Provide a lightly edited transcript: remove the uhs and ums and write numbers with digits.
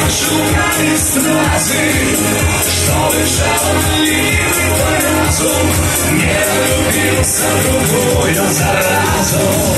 szukali strazy, żeby szaleli razem, nie lubią, zarubują zarazą.